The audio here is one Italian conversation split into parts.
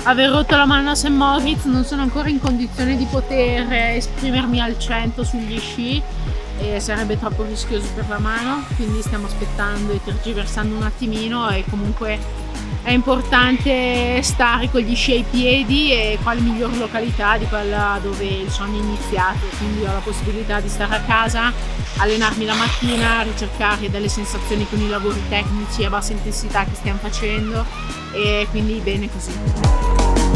aver rotto la mano a St. Moritz non sono ancora in condizione di poter esprimermi al 100 sugli sci e sarebbe troppo rischioso per la mano, quindi stiamo aspettando e tergiversando un attimino, e comunque è importante stare con gli sci ai piedi, e quale miglior località di quella dove il sogno è iniziato, quindi ho la possibilità di stare a casa, allenarmi la mattina, ricercare delle sensazioni con i lavori tecnici a bassa intensità che stiamo facendo, e quindi bene così.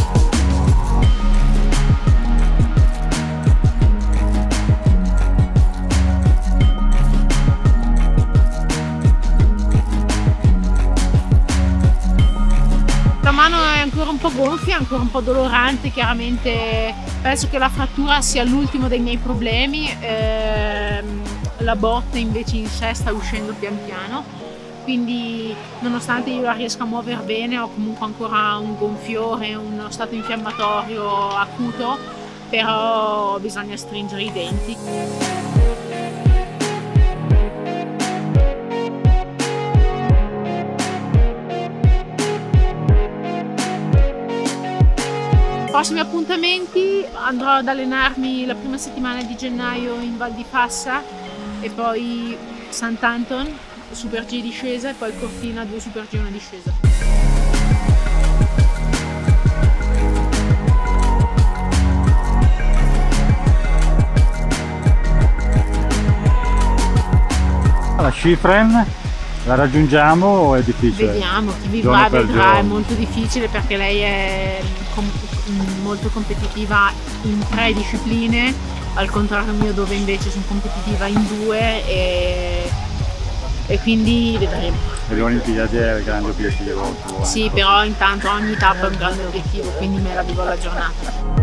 La mano è ancora un po' gonfia, ancora un po' dolorante, chiaramente penso che la frattura sia l'ultimo dei miei problemi, la botta invece in sé sta uscendo pian piano, quindi nonostante io la riesca a muovere bene ho comunque ancora un gonfiore, uno stato infiammatorio acuto, però bisogna stringere i denti. Prossimi appuntamenti: andrò ad allenarmi la prima settimana di gennaio in Val di Fassa, e poi Sant'Anton, Super G discesa, e poi Cortina 2 Super G 1 discesa. La Schifrin la raggiungiamo o è difficile? Vediamo, chi vivrà vedrà. È molto difficile perché lei è molto competitiva in 3 discipline, al contrario mio dove invece sono competitiva in 2, e quindi vedremo. E le Olimpiadi è il grande obiettivo tuo? Sì, però intanto ogni tappa è un grande obiettivo, quindi me la vivo la giornata.